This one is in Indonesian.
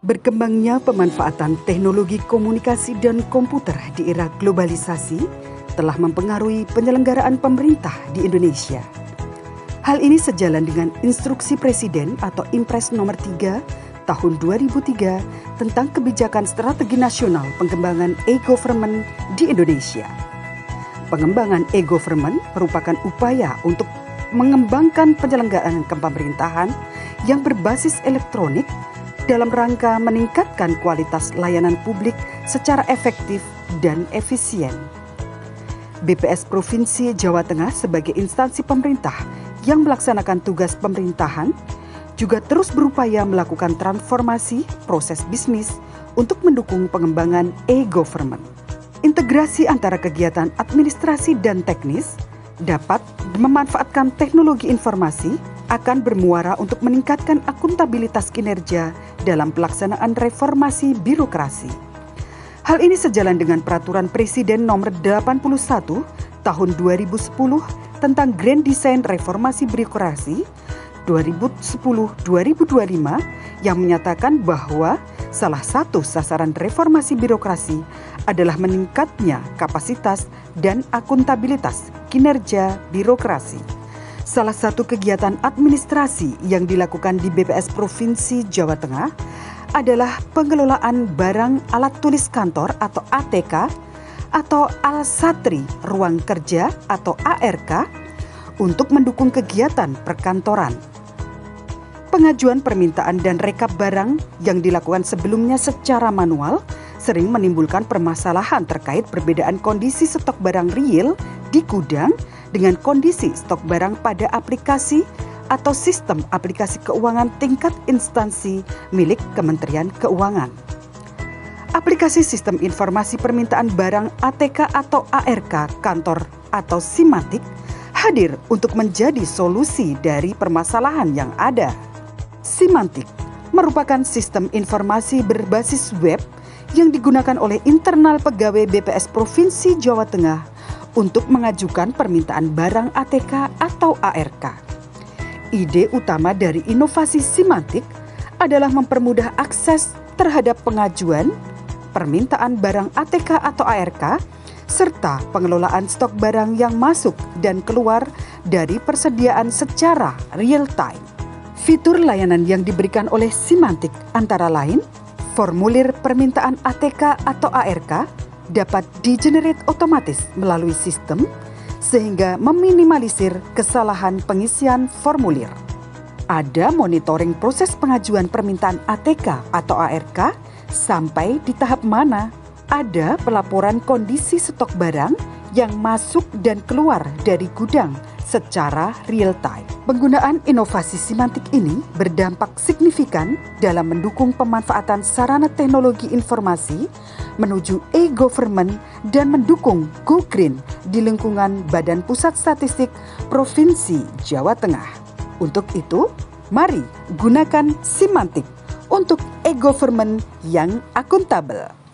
Berkembangnya pemanfaatan teknologi komunikasi dan komputer di era globalisasi telah mempengaruhi penyelenggaraan pemerintah di Indonesia. Hal ini sejalan dengan Instruksi Presiden atau Impres nomor 3 tahun 2003 tentang kebijakan strategi nasional pengembangan e-government di Indonesia. Pengembangan e-government merupakan upaya untuk mengembangkan penyelenggaraan kepemerintahan yang berbasis elektronik dalam rangka meningkatkan kualitas layanan publik secara efektif dan efisien. BPS Provinsi Jawa Tengah sebagai instansi pemerintah yang melaksanakan tugas pemerintahan juga terus berupaya melakukan transformasi proses bisnis untuk mendukung pengembangan e-government. Integrasi antara kegiatan administrasi dan teknis dapat memanfaatkan teknologi informasi akan bermuara untuk meningkatkan akuntabilitas kinerja dalam pelaksanaan reformasi birokrasi. Hal ini sejalan dengan Peraturan Presiden Nomor 81 Tahun 2010 tentang Grand Design Reformasi Birokrasi 2010-2025 yang menyatakan bahwa salah satu sasaran reformasi birokrasi adalah meningkatnya kapasitas dan akuntabilitas kinerja birokrasi. Salah satu kegiatan administrasi yang dilakukan di BPS Provinsi Jawa Tengah adalah pengelolaan barang alat tulis kantor atau ATK atau Alsatri Ruang Kerja atau ARK untuk mendukung kegiatan perkantoran. Pengajuan permintaan dan rekap barang yang dilakukan sebelumnya secara manual sering menimbulkan permasalahan terkait perbedaan kondisi stok barang real di gudang dengan kondisi stok barang pada aplikasi atau sistem aplikasi keuangan tingkat instansi milik Kementerian Keuangan. Aplikasi Sistem Informasi Permintaan Barang ATK atau ARK kantor atau Simatik hadir untuk menjadi solusi dari permasalahan yang ada. Simatik merupakan sistem informasi berbasis web yang digunakan oleh internal pegawai BPS Provinsi Jawa Tengah untuk mengajukan permintaan barang ATK atau ARK. Ide utama dari inovasi Simatik adalah mempermudah akses terhadap pengajuan, permintaan barang ATK atau ARK, serta pengelolaan stok barang yang masuk dan keluar dari persediaan secara real time. Fitur layanan yang diberikan oleh Simatik antara lain, formulir permintaan ATK atau ARK dapat di-generate otomatis melalui sistem sehingga meminimalisir kesalahan pengisian formulir. Ada monitoring proses pengajuan permintaan ATK atau ARK sampai di tahap mana. Ada pelaporan kondisi stok barang yang masuk dan keluar dari gudang secara real time. Penggunaan inovasi Simatik ini berdampak signifikan dalam mendukung pemanfaatan sarana teknologi informasi menuju e-government dan mendukung Go Green di lingkungan Badan Pusat Statistik Provinsi Jawa Tengah. Untuk itu, mari gunakan Simatik untuk e-government yang akuntabel.